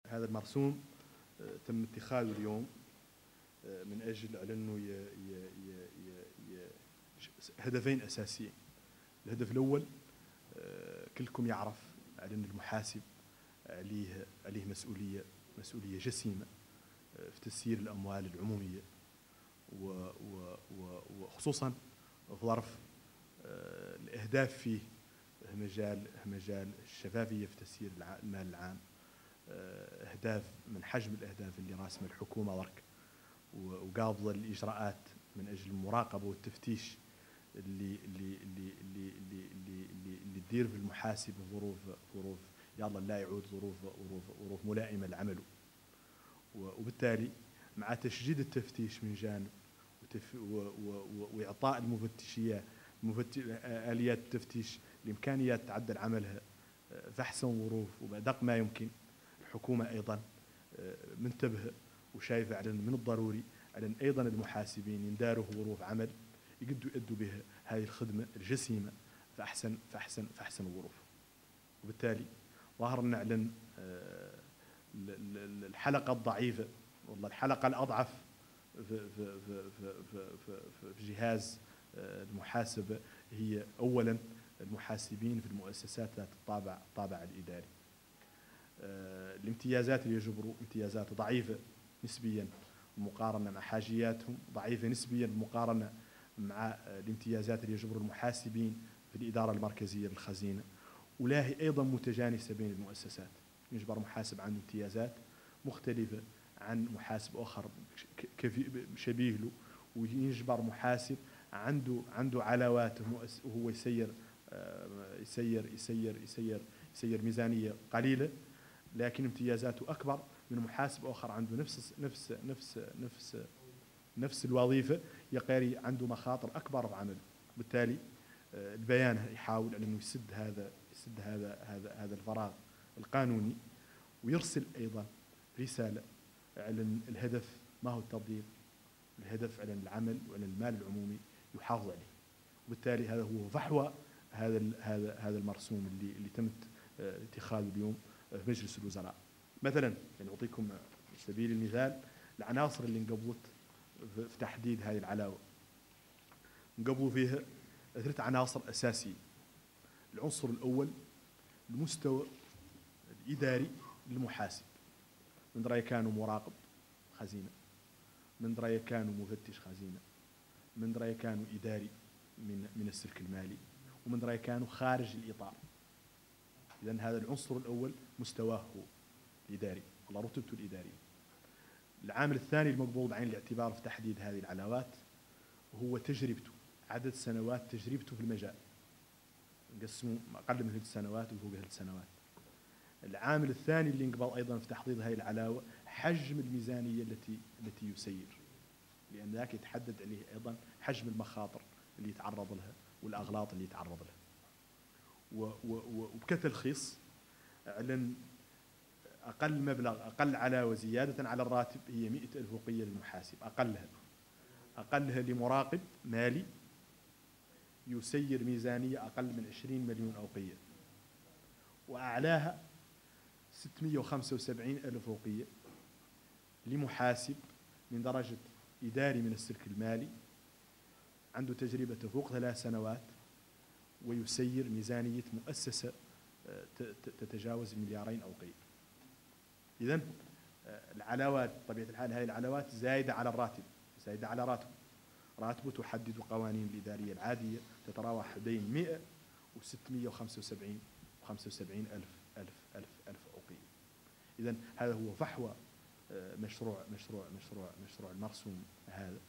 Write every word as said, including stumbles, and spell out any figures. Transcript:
هذا المرسوم تم اتخاذه اليوم من أجل على أنه ي ي ي ي هدفين أساسيين. الهدف الأول كلكم يعرف على أن المحاسب عليه عليه مسؤولية مسؤولية جسيمة في تسيير الأموال العمومية، وخصوصا في ظرف الإهداف فيه مجال مجال الشفافية في تسيير المال العام، أهداف من حجم الأهداف اللي راسمة الحكومة ورك، وقابضة الإجراءات من أجل المراقبة والتفتيش اللي اللي اللي اللي اللي اللي, اللي تدير في المحاسب ظروف ظروف يلا لا يعود ظروف ظروف ظروف ملائمة لعمله. وبالتالي مع تشديد التفتيش من جانب وإعطاء المفتشية آليات التفتيش الإمكانيات تعدل عملها في أحسن ظروف وبأدق ما يمكن، الحكومة أيضا منتبهة وشايفة على من الضروري على أن أيضا المحاسبين ينداروا ظروف عمل يقدروا يؤدوا بها هذه الخدمة الجسيمة في أحسن في أحسن في أحسن الظروف. وبالتالي ظهر نعلن الحلقة الضعيفة والله الحلقة الأضعف في في في في في, في جهاز المحاسبة هي أولا المحاسبين في المؤسسات ذات الطابع الطابع الإداري. الامتيازات اللي يجبروا امتيازات ضعيفة نسبيا مقارنة مع حاجياتهم، ضعيفة نسبيا مقارنة مع الامتيازات اللي يجبروا المحاسبين في الإدارة المركزية للخزينة، ولا هي أيضا متجانسة بين المؤسسات. يجبر محاسب عنده امتيازات مختلفة عن محاسب آخر شبيه له، ويجبر محاسب عنده عنده علاوات وهو يسير يسير يسير يسير يسير ميزانية قليلة لكن امتيازاته أكبر من محاسب آخر عنده نفس نفس نفس نفس نفس الوظيفة يقاري عنده مخاطر أكبر في عمله. بالتالي البيان يحاول أنه يسد هذا يسد هذا هذا هذا الفراغ القانوني، ويرسل أيضا رسالة على الهدف ما هو التضييق، الهدف على العمل وعلى المال العمومي يحافظ عليه. وبالتالي هذا هو فحوى هذا هذا هذا المرسوم اللي اللي تم اتخاذه اليوم في مجلس الوزراء. مثلا يعني أعطيكم سبيل المثال العناصر اللي انقبضت في تحديد هذه العلاوة. انقبضوا فيها ثلاث عناصر أساسية. العنصر الأول المستوى الإداري للمحاسب، من رأي كانوا مراقب خزينة، من رأي كانوا مفتش خزينة، من رأي كانوا إداري من من السلك المالي، ومن رأي كانوا خارج الإطار. إذن هذا العنصر الأول مستواه هو الإداري والله رتبته الإدارية. العامل الثاني المقبول بعين الاعتبار في تحديد هذه العلاوات وهو تجربته، عدد سنوات تجربته في المجال، نقسمه أقل من ثلاث سنوات وفوق ثلاث سنوات. العامل الثاني اللي انقبض أيضا في تحديد هذه العلاوة حجم الميزانية التي التي يسير، لأن ذاك يتحدد عليه أيضا حجم المخاطر اللي يتعرض لها والأغلاط اللي يتعرض لها. وبكتلخيص أعلن أقل مبلغ أقل علاوة زيادة على الراتب هي مئة ألف وقية للمحاسب، أقلها أقلها لمراقب مالي يسير ميزانية أقل من عشرين مليون أوقية، وأعلاها ستمئة وخمسة وسبعين ألف أوقية لمحاسب من درجة إداري من السلك المالي عنده تجربة تفوق ثلاث سنوات ويسير ميزانية مؤسسة تتجاوز مليارين أوقية. إذن العلاوات طبيعة الحال هذه العلاوات زايدة على الراتب، زايدة على راتبه. راتبه تحدد القوانين الإدارية العادية تتراوح بين مئة وستمئة وخمسة وسبعين وخمسة وسبعين ألف ألف ألف ألف أوقية. إذن هذا هو فحوى مشروع مشروع مشروع مشروع المرسوم هذا.